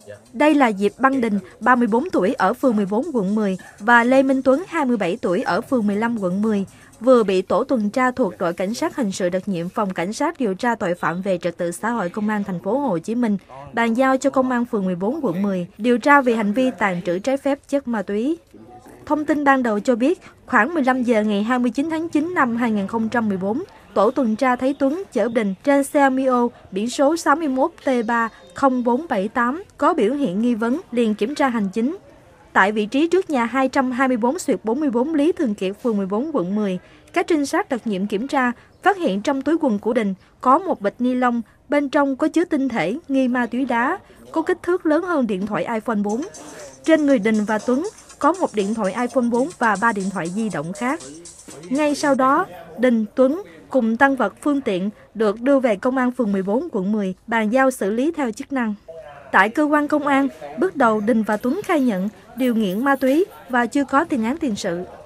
Đây là Diệp Băng Đình, 34 tuổi ở phường 14 quận 10 và Lê Minh Tuấn, 27 tuổi ở phường 15 quận 10, vừa bị tổ tuần tra thuộc đội cảnh sát hình sự đặc nhiệm phòng cảnh sát điều tra tội phạm về trật tự xã hội công an thành phố Hồ Chí Minh bàn giao cho công an phường 14 quận 10 điều tra về hành vi tàng trữ trái phép chất ma túy. Thông tin ban đầu cho biết, khoảng 15 giờ ngày 29 tháng 9 năm 2014, tổ tuần tra thấy Tuấn chở Đình trên xe Mio biển số 61T30478 có biểu hiện nghi vấn, liền kiểm tra hành chính. Tại vị trí trước nhà 224/44 Lý Thường Kiệt, phường 14 quận 10, các trinh sát đặc nhiệm kiểm tra, phát hiện trong túi quần của Đình có một bịch ni lông, bên trong có chứa tinh thể nghi ma túy đá, có kích thước lớn hơn điện thoại iPhone 4. Trên người Đình và Tuấn có một điện thoại iPhone 4 và 3 điện thoại di động khác. Ngay sau đó, Đình, Tuấn cùng tang vật phương tiện được đưa về công an phường 14 quận 10 bàn giao xử lý theo chức năng. Tại cơ quan công an, bước đầu Đình và Tuấn khai nhận đều nghiện ma túy và chưa có tiền án tiền sự.